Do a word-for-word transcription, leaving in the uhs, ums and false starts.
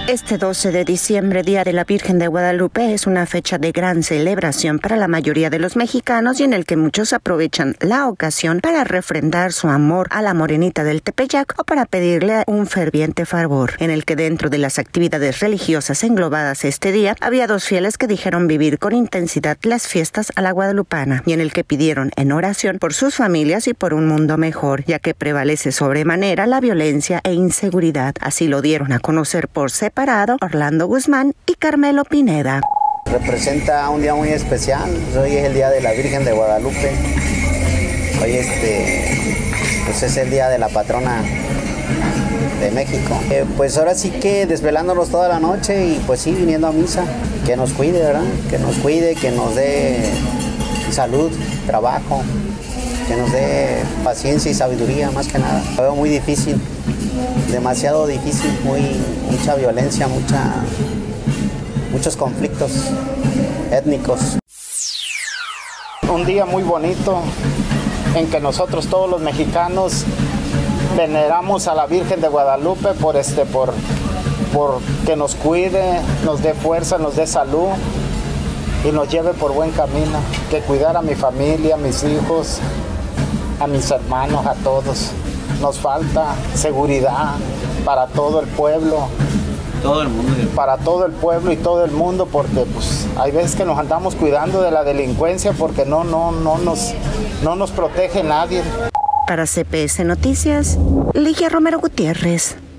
Este doce de diciembre, Día de la Virgen de Guadalupe, es una fecha de gran celebración para la mayoría de los mexicanos y en el que muchos aprovechan la ocasión para refrendar su amor a la Morenita del Tepeyac o para pedirle un ferviente favor, en el que dentro de las actividades religiosas englobadas este día, había dos fieles que dijeron vivir con intensidad las fiestas a la guadalupana y en el que pidieron en oración por sus familias y por un mundo mejor, ya que prevalece sobremanera la violencia e inseguridad. Así lo dieron a conocer por separado Parado, Orlando Guzmán y Carmelo Pineda. Representa un día muy especial. Hoy es el Día de la Virgen de Guadalupe. Hoy este, pues es el día de la patrona de México. Eh, pues ahora sí que desvelándonos toda la noche y pues sí, viniendo a misa. Que nos cuide, ¿verdad? Que nos cuide, que nos dé salud, trabajo, que nos dé paciencia y sabiduría, más que nada. Lo veo muy difícil. Demasiado difícil, muy, mucha violencia, mucha, muchos conflictos étnicos. Un día muy bonito en que nosotros todos los mexicanos veneramos a la Virgen de Guadalupe por este, por, por que nos cuide, nos dé fuerza, nos dé salud y nos lleve por buen camino. Que cuidar a mi familia, a mis hijos, a mis hermanos, a todos. Nos falta seguridad para todo el pueblo, todo el mundo. para todo el pueblo y todo el mundo, porque pues hay veces que nos andamos cuidando de la delincuencia porque no, no, no nos, no nos protege nadie. Para C P S Noticias, Ligia Romero Gutiérrez.